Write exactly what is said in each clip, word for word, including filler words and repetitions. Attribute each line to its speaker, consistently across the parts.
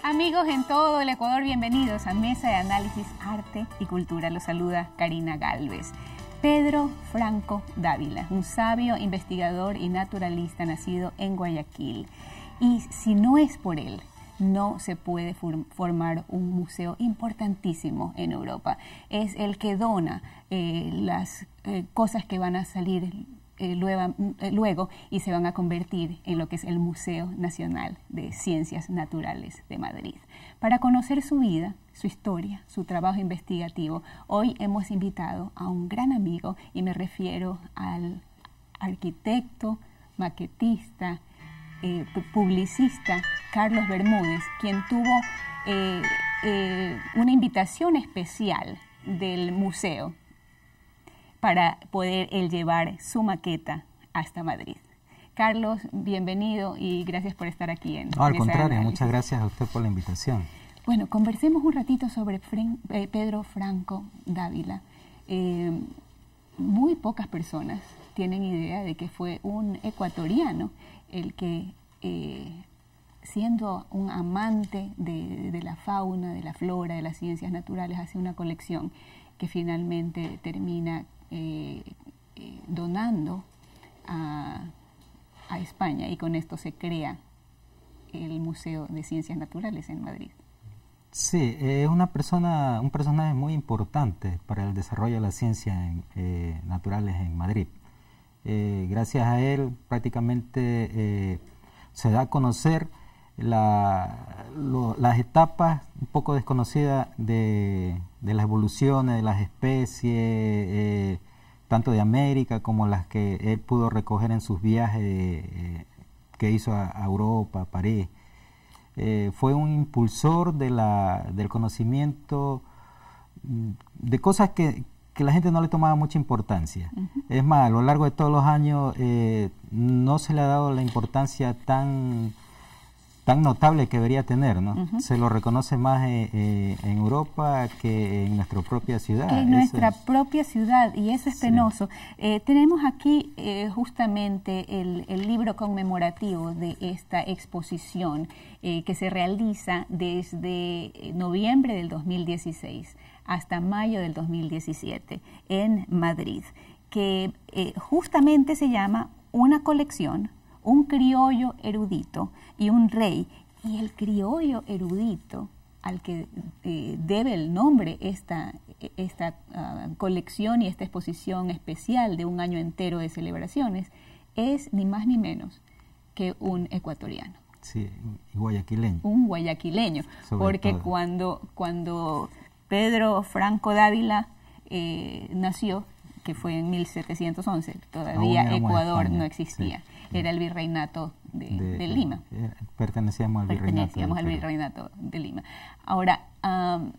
Speaker 1: Amigos en todo el Ecuador, bienvenidos a Mesa de Análisis, Arte y Cultura. Los saluda Karina Galvez. Pedro Franco Dávila, un sabio investigador y naturalista nacido en Guayaquil. Y si no es por él, no se puede formar un museo importantísimo en Europa. Es el que dona eh, las eh, cosas que van a salir eh, luego, eh, luego y se van a convertir en lo que es el Museo Nacional de Ciencias Naturales de Madrid. Para conocer su vida, su historia, su trabajo investigativo, hoy hemos invitado a un gran amigo y me refiero al arquitecto, maquetista, Eh, publicista Carlos Bermúdez, quien tuvo eh, eh, una invitación especial del museo para poder él llevar su maqueta hasta Madrid. Carlos, bienvenido y gracias por estar aquí en
Speaker 2: No, al contrario, muchas gracias a usted por la invitación.
Speaker 1: Bueno, conversemos un ratito sobre Fren, eh, Pedro Franco Dávila. Eh, muy pocas personas tienen idea de que fue un ecuatoriano el que, eh, siendo un amante de, de la fauna, de la flora, de las ciencias naturales, hace una colección que finalmente termina eh, eh, donando a, a España, y con esto se crea el Museo de Ciencias Naturales en Madrid.
Speaker 2: Sí, es eh, una persona, un personaje muy importante para el desarrollo de las ciencias en, eh, naturales en Madrid. Eh, gracias a él prácticamente eh, se da a conocer la, lo, las etapas un poco desconocidas de, de las evoluciones de las especies, eh, tanto de América como las que él pudo recoger en sus viajes eh, que hizo a, a Europa, a París. Eh, fue un impulsor de la, del conocimiento de cosas que que la gente no le tomaba mucha importancia. Uh-huh. Es más, a lo largo de todos los años eh, no se le ha dado la importancia tan, tan notable que debería tener, ¿no? Uh-huh. Se lo reconoce más eh, eh, en Europa que en nuestra propia ciudad.
Speaker 1: Que en eso nuestra es... propia ciudad, y eso es penoso. Sí. Eh, tenemos aquí eh, justamente el, el libro conmemorativo de esta exposición eh, que se realiza desde noviembre del dos mil dieciséis hasta mayo del dos mil diecisiete en Madrid, que eh, justamente se llama Una colección, un criollo erudito y un rey. Y el criollo erudito al que eh, debe el nombre esta, esta uh, colección y esta exposición especial de un año entero de celebraciones es ni más ni menos que un ecuatoriano.
Speaker 2: Sí, guayaquileño.
Speaker 1: Un guayaquileño, Sobre porque todo. cuando cuando Pedro Franco Dávila eh, nació, que fue en mil setecientos once, todavía Ecuador no existía, sí, era el virreinato de, de, de Lima.
Speaker 2: Eh, pertenecíamos al virreinato.
Speaker 1: Pertenecíamos al virreinato de Lima. Ahora, um,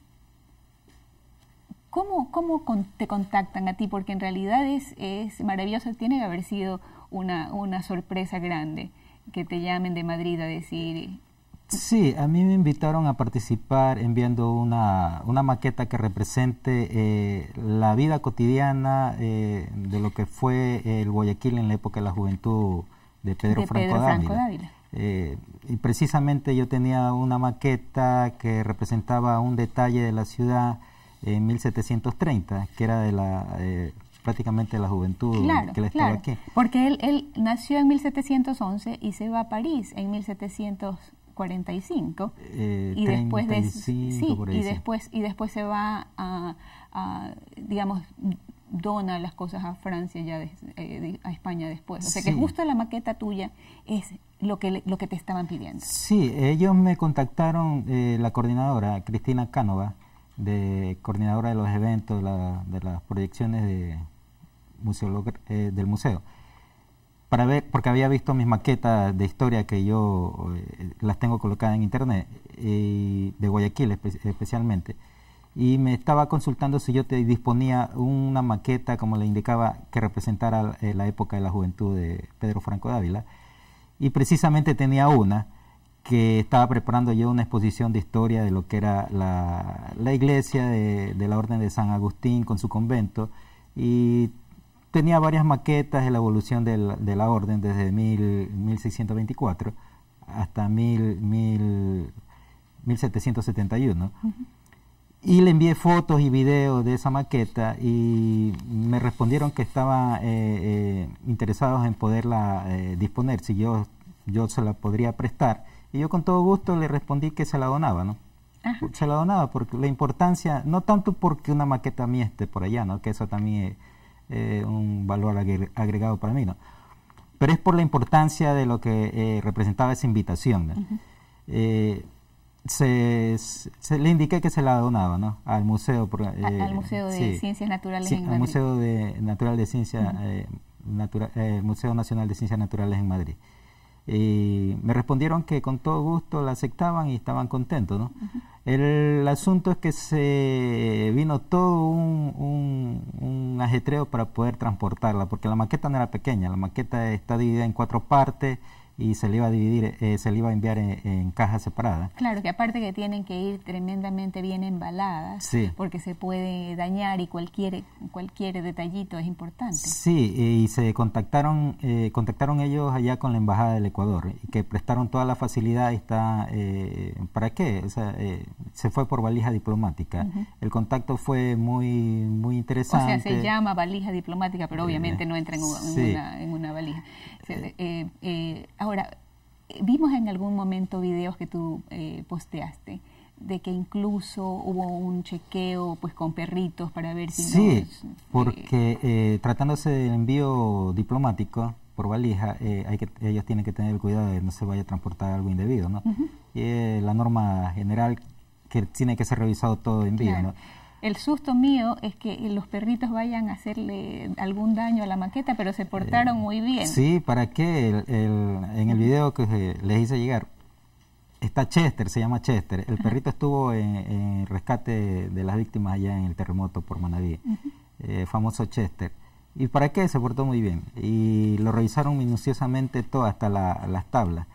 Speaker 1: ¿cómo, cómo con, te contactan a ti? Porque en realidad es, es maravilloso, tiene que haber sido una, una sorpresa grande que te llamen de Madrid a decir...
Speaker 2: Sí, a mí me invitaron a participar enviando una, una maqueta que represente eh, la vida cotidiana eh, de lo que fue el Guayaquil en la época de la juventud de Pedro,
Speaker 1: de
Speaker 2: Franco,
Speaker 1: Pedro
Speaker 2: Dávila.
Speaker 1: Franco Dávila.
Speaker 2: Eh, y precisamente yo tenía una maqueta que representaba un detalle de la ciudad en mil setecientos treinta, que era de la... Eh, prácticamente de la juventud
Speaker 1: claro,
Speaker 2: que le estaba
Speaker 1: claro,
Speaker 2: aquí.
Speaker 1: Porque él, él nació en mil setecientos once y se va a París en mil setecientos cuarenta y cinco
Speaker 2: eh,
Speaker 1: y después de
Speaker 2: sí,
Speaker 1: y después y después se va a, a digamos dona las cosas a Francia ya de, eh, de, a España después, o sea sí. que justo la maqueta tuya es lo que lo que te estaban pidiendo.
Speaker 2: Sí, ellos me contactaron, eh, la coordinadora Cristina Cánova, de coordinadora de los eventos, la, de las proyecciones de museo, eh, del museo, para ver, porque había visto mis maquetas de historia que yo eh, las tengo colocadas en internet, eh, de Guayaquil espe especialmente, y me estaba consultando si yo te disponía una maqueta, como le indicaba, que representara eh, la época de la juventud de Pedro Franco Dávila, y precisamente tenía una que estaba preparando yo una exposición de historia de lo que era la, la iglesia de, de la Orden de San Agustín con su convento, y tenía varias maquetas de la evolución del, de la orden desde mil seiscientos veinticuatro hasta mil, mil, mil setecientos setenta y uno. Uh-huh. Y le envié fotos y videos de esa maqueta y me respondieron que estaban eh, eh, interesados en poderla eh, disponer, si yo, yo se la podría prestar. Y yo con todo gusto le respondí que se la donaba, ¿no? Ajá. Se la donaba porque la importancia, no tanto porque una maqueta mía esté por allá, ¿no? Que eso también es eh, un valor agregado para mí, ¿no? Pero es por la importancia de lo que eh, representaba esa invitación, ¿no? Uh-huh. eh, Se, se, se le indiqué que se la donaba, ¿no? Al museo por, eh,
Speaker 1: al museo de sí, Ciencias Naturales
Speaker 2: sí,
Speaker 1: en
Speaker 2: al
Speaker 1: Madrid.
Speaker 2: museo de natural de ciencia uh-huh. eh, natura, eh, Museo Nacional de Ciencias Naturales en Madrid. Y me respondieron que con todo gusto la aceptaban y estaban contentos, ¿no? Uh-huh. El asunto es que se vino todo un, un, un ajetreo para poder transportarla, porque la maqueta no era pequeña, la maqueta está dividida en cuatro partes y se le iba a dividir, eh, se le iba a enviar en, en cajas separadas.
Speaker 1: Claro, que aparte que tienen que ir tremendamente bien embaladas, sí. porque se puede dañar y cualquier cualquier detallito es importante.
Speaker 2: Sí, y se contactaron eh, contactaron ellos allá con la Embajada del Ecuador, y que prestaron toda la facilidad y está, eh, ¿para qué? O sea, eh, se fue por valija diplomática. Uh-huh. El contacto fue muy muy interesante.
Speaker 1: O sea, se llama valija diplomática, pero obviamente eh, no entra en, en, sí. una, en una valija. Eh, eh, eh, Ahora, vimos en algún momento videos que tú eh, posteaste de que incluso hubo un chequeo pues con perritos para ver si
Speaker 2: sí,
Speaker 1: no... Sí,
Speaker 2: porque eh, eh, tratándose del envío diplomático por valija, eh, hay que, ellos tienen que tener el cuidado de que no se vaya a transportar algo indebido, ¿no? Uh-huh. Y eh, la norma general que tiene que ser revisado todo envío, claro. ¿no?
Speaker 1: El susto mío es que los perritos vayan a hacerle algún daño a la maqueta, pero se portaron eh, muy bien.
Speaker 2: Sí, ¿para qué? El, el, en el video que les hice llegar, está Chester, se llama Chester. El Ajá. perrito estuvo en, en rescate de las víctimas allá en el terremoto por Manabí, uh-huh. eh, famoso Chester. ¿Y para qué? Se portó muy bien. Y lo revisaron minuciosamente todo, hasta la, las tablas.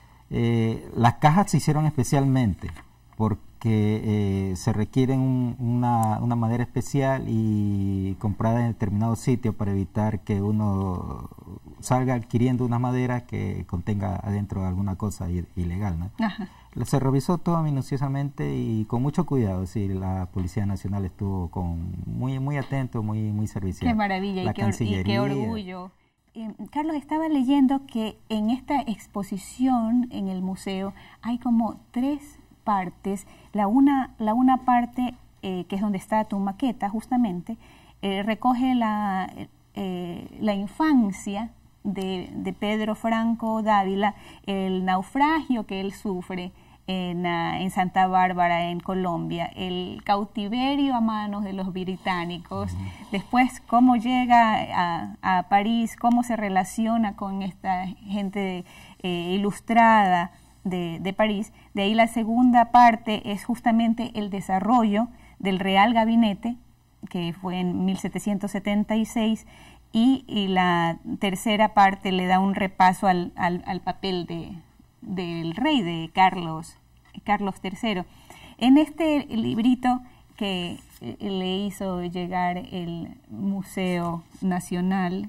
Speaker 2: Eh, las cajas se hicieron especialmente porque que eh, se requieren un, una, una madera especial y comprada en determinado sitio para evitar que uno salga adquiriendo una madera que contenga adentro alguna cosa ilegal, ¿no? Ajá. Se revisó todo minuciosamente y con mucho cuidado. Sí, la Policía Nacional estuvo con muy muy atento, muy muy servicial.
Speaker 1: Qué maravilla, y qué, or y qué orgullo. Eh, Carlos, estaba leyendo que en esta exposición en el museo hay como tres partes. La una, la una parte, eh, que es donde está tu maqueta, justamente, eh, recoge la, eh, la infancia de, de Pedro Franco Dávila, el naufragio que él sufre en, uh, en Santa Bárbara, en Colombia, el cautiverio a manos de los británicos, uh-huh. después cómo llega a, a París, cómo se relaciona con esta gente eh, ilustrada De, de París. De ahí la segunda parte es justamente el desarrollo del Real Gabinete, que fue en mil setecientos setenta y seis, y, y la tercera parte le da un repaso al, al, al papel de, del rey, de Carlos, Carlos tercero. En este librito que le hizo llegar el Museo Nacional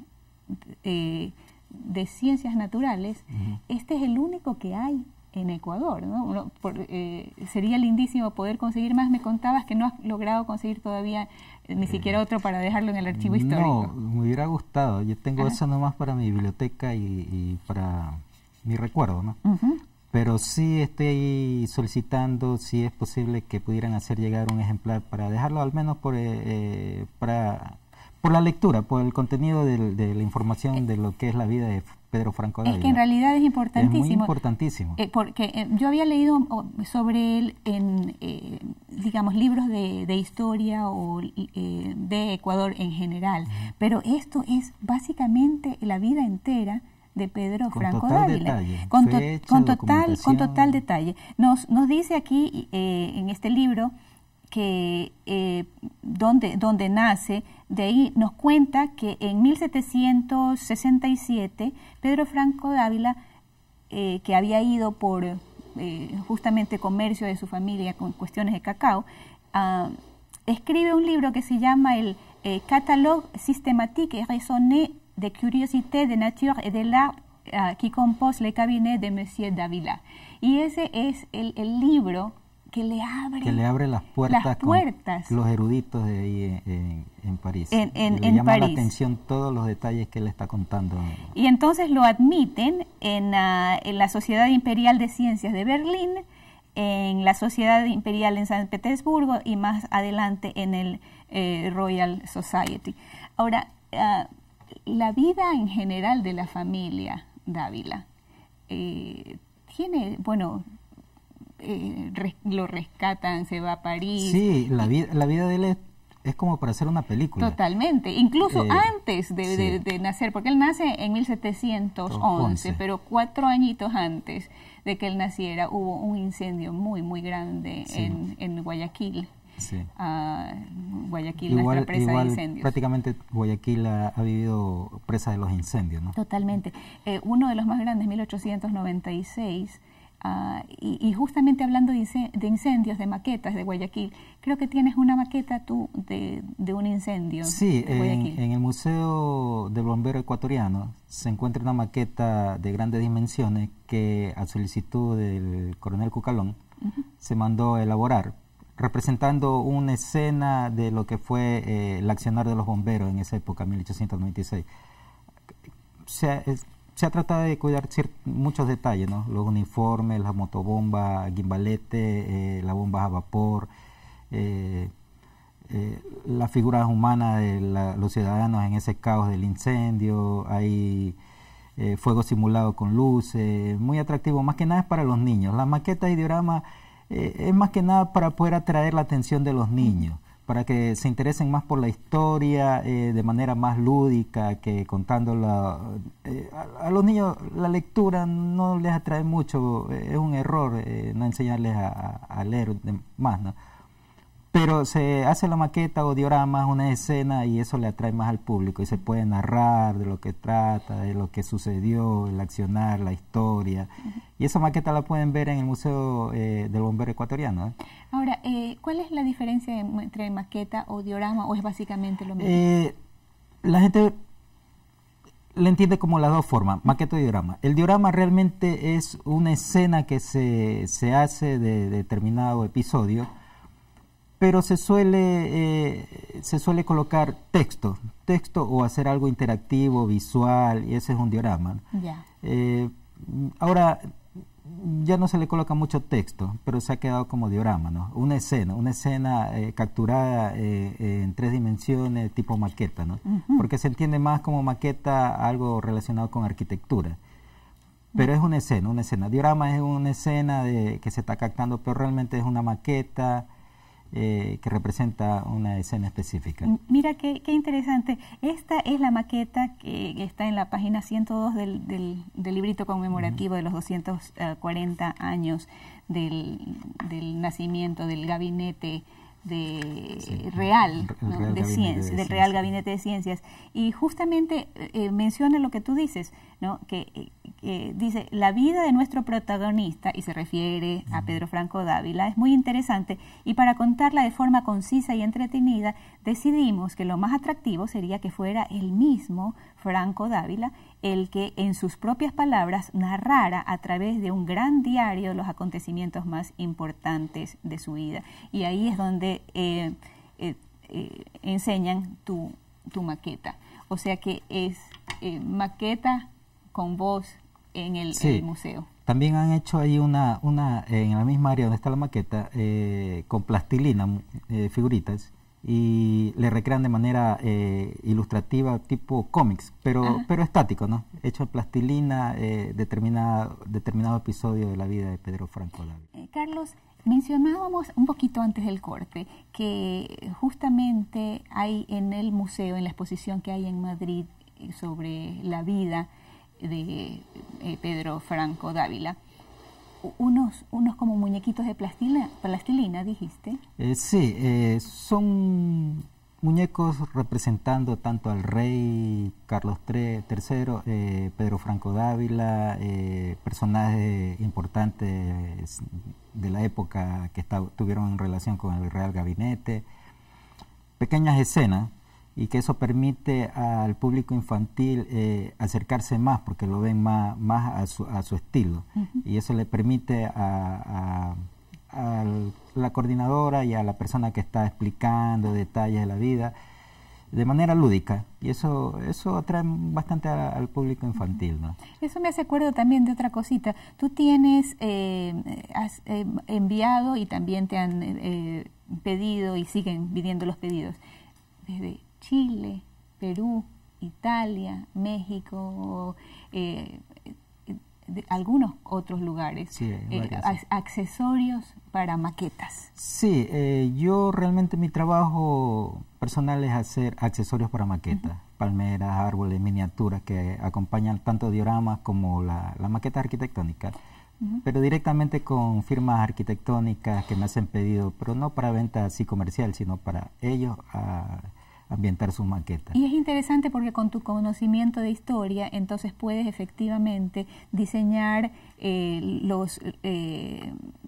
Speaker 1: eh, de Ciencias Naturales, uh-huh. este es el único que hay en Ecuador, ¿no? Uno, por, eh, sería lindísimo poder conseguir más. Me contabas que no has logrado conseguir todavía eh, ni siquiera otro para dejarlo en el archivo histórico.
Speaker 2: No, me hubiera gustado. Yo tengo Ajá. eso nomás para mi biblioteca y, y para mi recuerdo, ¿no? Uh-huh. Pero sí estoy solicitando si es posible que pudieran hacer llegar un ejemplar para dejarlo al menos por eh, para por la lectura, por el contenido de, de la información de lo que es la vida de Pedro Franco Dávila.
Speaker 1: Es que en realidad es importantísimo.
Speaker 2: Es muy importantísimo.
Speaker 1: Eh, porque eh, yo había leído sobre él en, eh, digamos, libros de, de historia o eh, de Ecuador en general, uh-huh. pero esto es básicamente la vida entera de Pedro con Franco Dávila. Detalle, con, to fecha, con, total, con total detalle. Nos, nos dice aquí eh, en este libro que eh, donde, donde nace, de ahí nos cuenta que en mil setecientos sesenta y siete Pedro Franco Dávila, eh, que había ido por eh, justamente comercio de su familia con cuestiones de cacao, uh, escribe un libro que se llama el eh, Catalogue systématique et raisonné de curiosités de nature et de l'art uh, qui compose le cabinet de Monsieur Dávila. Y ese es el, el libro que le abre,
Speaker 2: que le abre las puertas,
Speaker 1: las puertas.
Speaker 2: Con los eruditos de ahí en, en, en París.
Speaker 1: En, en,
Speaker 2: le
Speaker 1: en
Speaker 2: llama
Speaker 1: París.
Speaker 2: la atención todos los detalles que él está contando.
Speaker 1: Y entonces lo admiten en, uh, en la Sociedad Imperial de Ciencias de Berlín, en la Sociedad Imperial en San Petersburgo y más adelante en el eh, Royal Society. Ahora, uh, la vida en general de la familia Dávila eh, tiene, bueno, eh, res, lo rescatan, se va a París.
Speaker 2: Sí, la vida, la vida de él es, es como para hacer una película.
Speaker 1: Totalmente, incluso
Speaker 2: eh,
Speaker 1: antes de,
Speaker 2: sí.
Speaker 1: de, de nacer, porque él nace en mil setecientos once,
Speaker 2: once.
Speaker 1: Pero cuatro añitos antes de que él naciera hubo un incendio muy, muy grande sí. en, en Guayaquil.
Speaker 2: Sí.
Speaker 1: Uh, Guayaquil,
Speaker 2: igual,
Speaker 1: nuestra presa
Speaker 2: igual,
Speaker 1: de incendios.
Speaker 2: Prácticamente Guayaquil ha, ha vivido presa de los incendios, ¿no?
Speaker 1: Totalmente. Eh, uno de los más grandes, mil ochocientos noventa y seis, uh, y, y justamente hablando de, de incendios, de maquetas de Guayaquil, creo que tienes una maqueta tú de, de un incendio.
Speaker 2: Sí,
Speaker 1: de Guayaquil.
Speaker 2: En, en el Museo del Bombero Ecuatoriano se encuentra una maqueta de grandes dimensiones que a solicitud del coronel Cucalón uh-huh. se mandó a elaborar, representando una escena de lo que fue eh, el accionar de los bomberos en esa época, mil ochocientos noventa y seis. Se ha, es, se ha tratado de cuidar muchos detalles, ¿no? Los uniformes, la motobomba, gimbalete, eh, las bombas a vapor, eh, eh, las figuras humanas de la, los ciudadanos en ese caos del incendio, hay eh, fuego simulado con luces, muy atractivo, más que nada es para los niños. Las maquetas y dioramas Eh, es más que nada para poder atraer la atención de los niños, para que se interesen más por la historia eh, de manera más lúdica que contándola. Eh, a, a los niños la lectura no les atrae mucho, eh, es un error eh, no enseñarles a, a, a leer más, ¿no? Pero se hace la maqueta o dioramas, una escena, y eso le atrae más al público y se puede narrar de lo que trata, de lo que sucedió, el accionar, la historia. Uh-huh. Y esa maqueta la pueden ver en el Museo eh, del Bombero Ecuatoriano. ¿eh?
Speaker 1: Ahora, eh, ¿cuál es la diferencia entre maqueta o diorama o es básicamente lo mismo?
Speaker 2: Eh, la gente le entiende como las dos formas, maqueta y diorama. El diorama realmente es una escena que se, se hace de determinado episodio, pero se suele eh, se suele colocar texto, texto o hacer algo interactivo, visual, y ese es un diorama.
Speaker 1: Yeah.
Speaker 2: Eh, ahora ya no se le coloca mucho texto, pero se ha quedado como diorama, ¿no? Una escena, una escena eh, capturada eh, eh, en tres dimensiones, tipo maqueta, ¿no? Uh-huh. Porque se entiende más como maqueta algo relacionado con arquitectura. Pero uh-huh. es una escena, una escena. Diorama es una escena de, que se está captando, pero realmente es una maqueta Eh, que representa una escena específica.
Speaker 1: Mira qué, qué interesante. Esta es la maqueta que está en la página ciento dos del, del, del librito conmemorativo uh-huh. de los doscientos cuarenta años del, del nacimiento del gabinete de sí, real, ¿no? real de ciencias, de del Real Gabinete de Ciencias. Y justamente eh, menciona lo que tú dices, ¿no? Que eh, eh, dice, la vida de nuestro protagonista, y se refiere a Pedro Franco Dávila, es muy interesante, y para contarla de forma concisa y entretenida, decidimos que lo más atractivo sería que fuera el mismo Franco Dávila el que en sus propias palabras narrara a través de un gran diario los acontecimientos más importantes de su vida. Y ahí es donde eh, eh, eh, enseñan tu, tu maqueta. O sea que es eh, maqueta con voz en el,
Speaker 2: sí.
Speaker 1: en el museo.
Speaker 2: También han hecho ahí una, una en la misma área donde está la maqueta, eh, con plastilina, eh, figuritas, y le recrean de manera eh, ilustrativa, tipo cómics, pero pero estático, ¿no? Hecho en plastilina, eh, determinado, determinado episodio de la vida de Pedro Franco Dávila.
Speaker 1: Eh, Carlos, mencionábamos un poquito antes del corte que justamente hay en el museo, en la exposición que hay en Madrid sobre la vida de eh, Pedro Franco Dávila, unos unos como muñequitos de plastilina, plastilina dijiste.
Speaker 2: Eh, sí, eh, son muñecos representando tanto al rey Carlos tercero, eh, Pedro Franco Dávila, eh, personajes importantes de la época que está, tuvieron en relación con el Real Gabinete, pequeñas escenas, y que eso permite al público infantil eh, acercarse más, porque lo ven más, más a, su, a su estilo. Uh-huh. Y eso le permite a, a, a la coordinadora y a la persona que está explicando detalles de la vida de manera lúdica, y eso eso atrae bastante a, al público infantil, ¿no?
Speaker 1: Eso me hace acuerdo también de otra cosita. Tú tienes, eh, has eh, enviado y también te han eh, pedido y siguen viniendo los pedidos desde Chile, Perú, Italia, México, eh, de algunos otros lugares,
Speaker 2: sí,
Speaker 1: eh, ac accesorios para maquetas.
Speaker 2: Sí, eh, yo realmente mi trabajo personal es hacer accesorios para maquetas, uh-huh. palmeras, árboles, miniaturas que acompañan tanto dioramas como la, la maqueta arquitectónica, uh-huh. pero directamente con firmas arquitectónicas que me hacen pedido, pero no para venta así comercial, sino para ellos a ambientar sus maquetas.
Speaker 1: Y es interesante porque con tu conocimiento de historia, entonces puedes efectivamente diseñar eh, los eh,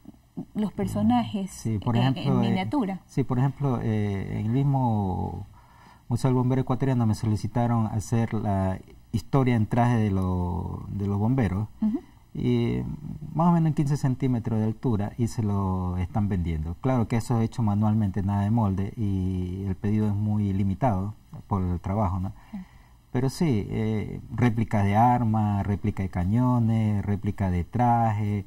Speaker 1: los personajes
Speaker 2: sí, por
Speaker 1: en,
Speaker 2: ejemplo,
Speaker 1: en miniatura.
Speaker 2: Eh, sí, por ejemplo, eh, en el mismo Museo del Bombero Ecuatoriano me solicitaron hacer la historia en traje de, lo, de los bomberos, uh-huh. y más o menos en quince centímetros de altura, y se lo están vendiendo. Claro que eso es hecho manualmente, nada de molde, y el pedido es muy limitado por el trabajo, ¿no? Sí. Pero sí, eh, réplica de armas, réplica de cañones, réplica de traje.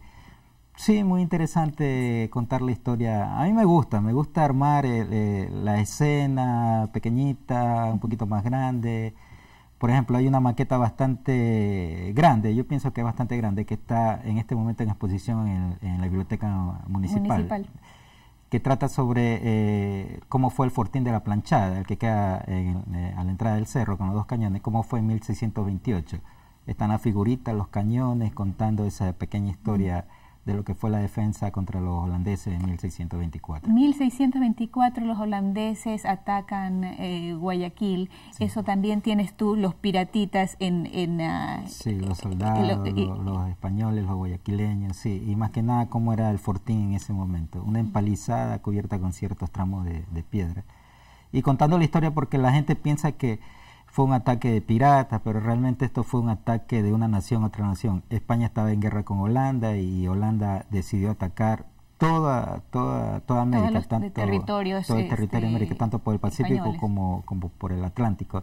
Speaker 2: Sí, muy interesante contar la historia. A mí me gusta, me gusta armar el, eh, la escena pequeñita, un poquito más grande. Por ejemplo, hay una maqueta bastante grande, yo pienso que es bastante grande, que está en este momento en exposición en, en la Biblioteca Municipal, Municipal. que trata sobre eh, cómo fue el fortín de la Planchada, el que queda en, eh, a la entrada del cerro con los dos cañones, cómo fue en mil seiscientos veintiocho. Están las figuritas, los cañones, contando esa pequeña historia mm. de lo que fue la defensa contra los holandeses en mil seiscientos veinticuatro.
Speaker 1: mil seiscientos veinticuatro los holandeses atacan eh, Guayaquil. Sí. Eso también tienes tú, los piratitas en... en uh,
Speaker 2: sí, los soldados, eh, lo, eh, los, los españoles, los guayaquileños, sí. Y más que nada cómo era el fortín en ese momento. Una empalizada cubierta con ciertos tramos de, de piedra. Y contando la historia porque la gente piensa que fue un ataque de piratas, pero realmente esto fue un ataque de una nación a otra nación. España estaba en guerra con Holanda y Holanda decidió atacar toda toda toda América,
Speaker 1: los
Speaker 2: tanto
Speaker 1: territorios,
Speaker 2: todo el territorio
Speaker 1: este,
Speaker 2: de América, tanto por el Pacífico como, como por el Atlántico.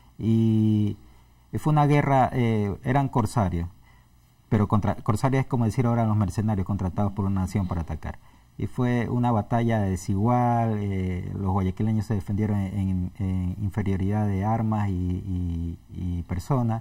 Speaker 2: Y, y fue una guerra, eh, eran corsarios, pero contra corsarios es como decir ahora los mercenarios contratados por una nación para atacar. Y fue una batalla desigual, eh, los guayaquileños se defendieron en, en, en inferioridad de armas y, y, y personas,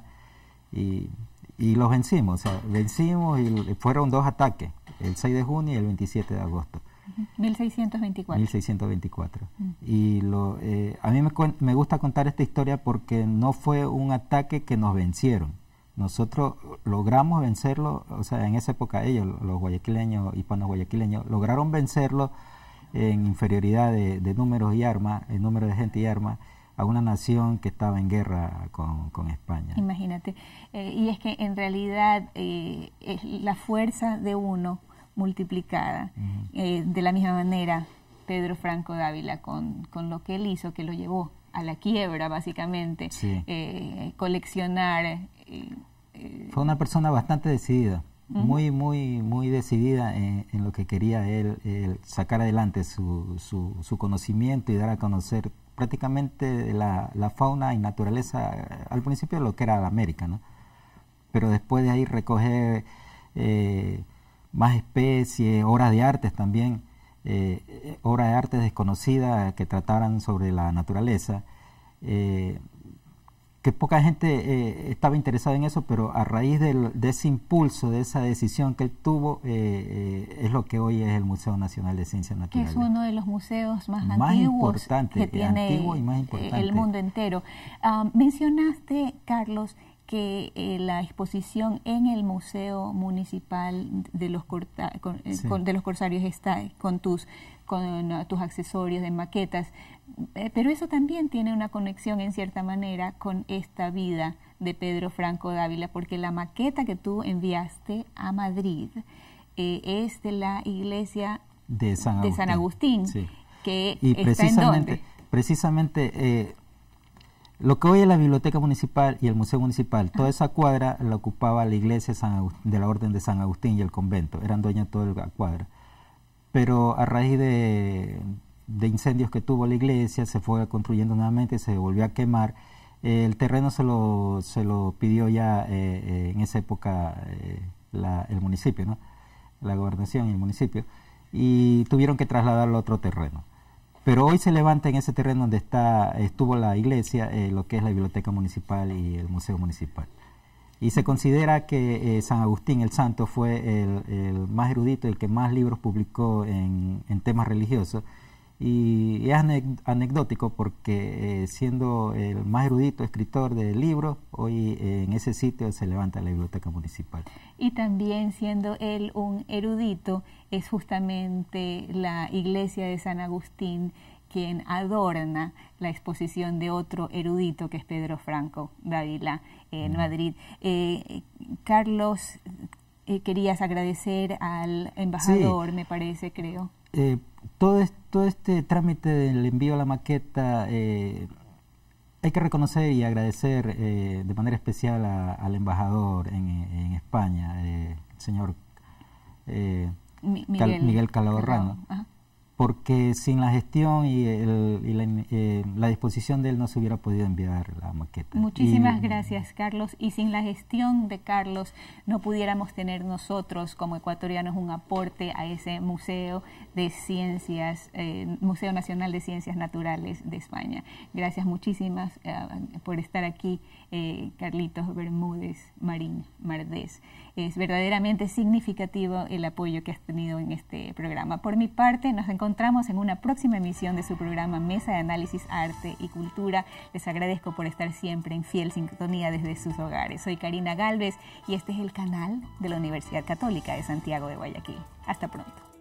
Speaker 2: y, y los vencimos, o sea, vencimos y fueron dos ataques, el seis de junio y el veintisiete de agosto.
Speaker 1: mil seiscientos veinticuatro.
Speaker 2: mil seiscientos veinticuatro. Uh-huh. Y lo, eh, a mí me, me gusta contar esta historia porque no fue un ataque que nos vencieron. Nosotros logramos vencerlo, o sea, en esa época ellos, los guayaquileños y panos guayaquileños, lograron vencerlo en inferioridad de, de números y armas, en número de gente y armas, a una nación que estaba en guerra con, con España.
Speaker 1: Imagínate. Eh, y es que en realidad eh, es la fuerza de uno multiplicada. Uh-huh. eh, de la misma manera, Pedro Franco Dávila, con, con lo que él hizo, que lo llevó a la quiebra, básicamente,
Speaker 2: sí.
Speaker 1: eh, coleccionar... Eh,
Speaker 2: Fue una persona bastante decidida, uh-huh. muy, muy, muy decidida en, en lo que quería él, él sacar adelante su, su, su conocimiento y dar a conocer prácticamente la, la fauna y naturaleza, al principio lo que era la América, ¿no? Pero después de ahí recoger eh, más especies, obras de arte también, eh, obras de arte desconocidas que trataran sobre la naturaleza, eh, que poca gente eh, estaba interesada en eso, pero a raíz del, de ese impulso, de esa decisión que él tuvo, eh, eh, es lo que hoy es el Museo Nacional de Ciencias Naturales.
Speaker 1: Que es uno de los museos más,
Speaker 2: más
Speaker 1: antiguos
Speaker 2: importante,
Speaker 1: que tiene
Speaker 2: antiguo y más importante.
Speaker 1: El mundo entero. Uh, mencionaste, Carlos, que eh, la exposición en el Museo Municipal de los, corta, con, sí. con, de los Corsarios está con tus, con, uh, tus accesorios de maquetas, eh, pero eso también tiene una conexión en cierta manera con esta vida de Pedro Franco Dávila, porque la maqueta que tú enviaste a Madrid eh, es de la iglesia
Speaker 2: de San Agustín,
Speaker 1: de San Agustín
Speaker 2: sí.
Speaker 1: que
Speaker 2: y
Speaker 1: está
Speaker 2: precisamente,
Speaker 1: en dónde?
Speaker 2: Precisamente... Eh, lo que hoy es la Biblioteca Municipal y el Museo Municipal, toda esa cuadra la ocupaba la iglesia San Agustín, de la Orden de San Agustín y el convento, eran dueños de toda la cuadra. pero a raíz de, de incendios que tuvo la iglesia, se fue construyendo nuevamente, se volvió a quemar. Eh, el terreno se lo, se lo pidió ya eh, eh, en esa época eh, la, el municipio, ¿no? La gobernación y el municipio, y tuvieron que trasladarlo a otro terreno. Pero hoy se levanta en ese terreno donde está, estuvo la iglesia, eh, lo que es la biblioteca municipal y el museo municipal. Y se considera que eh, San Agustín el Santo fue el, el más erudito, el que más libros publicó en, en temas religiosos. Y es anecdótico porque eh, siendo el más erudito escritor de libros, hoy eh, en ese sitio se levanta la biblioteca municipal.
Speaker 1: Y también siendo él un erudito, es justamente la iglesia de San Agustín quien adorna la exposición de otro erudito que es Pedro Franco Dávila en mm. Madrid. Eh, Carlos, eh, querías agradecer al embajador, sí. me parece, creo.
Speaker 2: Eh, todo, este, todo este trámite del envío a la maqueta, eh, hay que reconocer y agradecer eh, de manera especial a, al embajador en, en España, eh, el señor eh, Miguel, Cal, Miguel Calahorrano, porque sin la gestión y, el, y la, eh, la disposición de él no se hubiera podido enviar la maqueta.
Speaker 1: Muchísimas
Speaker 2: y,
Speaker 1: gracias, Carlos. Y sin la gestión de Carlos no pudiéramos tener nosotros como ecuatorianos un aporte a ese Museo de Ciencias, eh, Museo Nacional de Ciencias Naturales de España. Gracias muchísimas eh, por estar aquí, eh, Carlitos Bermúdez Marín Mardés. Es verdaderamente significativo el apoyo que has tenido en este programa. Por mi parte, nos encontramos en una próxima emisión de su programa Mesa de Análisis, Arte y Cultura. Les agradezco por estar siempre en fiel sintonía desde sus hogares. Soy Karina Galvez y este es el canal de la Universidad Católica de Santiago de Guayaquil. Hasta pronto.